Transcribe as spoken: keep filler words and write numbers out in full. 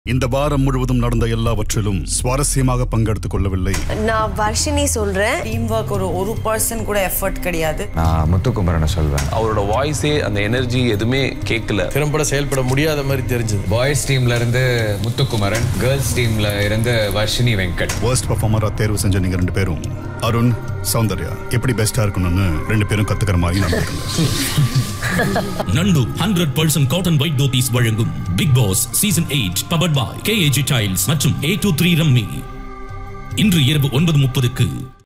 இந்த வாரம் முழுவதும் நடந்த எல்லாவற்றிலும் சுவாரஸ்யமாக பங்கெடுத்துக் கொள்ளவில்லை. நான் வர்ஷினி சொல்றேன். டீம் வர்க் ஒரு ஒரு பர்சன் கூட எஃபர்ட் கிடையாது. நான் முத்துக்குமரனை சொல்வேன். அவரோட வாய்ஸே அந்த எனர்ஜி எதுவுமே கேட்கல. திறம்பட செயல்பட முடியாத மாதிரி தெரிஞ்சது. பாய்ஸ் டீம்ல இருந்து முத்துக்குமரன், கேர்ள்ஸ் டீம்ல இருந்து வர்ஷினி வெங்கட். வர்ஸ்ட் பெர்ஃபார்மரா தேர்வு செஞ்ச நீங்க ரெண்டு பேரும் அருண், சௌந்தர்யா எப்படி பெஸ்டா இருக்கணும்னு ரெண்டு பேரும் கத்துக்கிற மாதிரி நடந்துக்கணும். Nandu hundred percent cotton white dhotis வழங்கும் Bigg Boss season eight powered by K A G tiles மற்றும் ஏ டூ த்ரீ ரம்மி இன்று இரவு ஒன்பது முப்பதுக்கு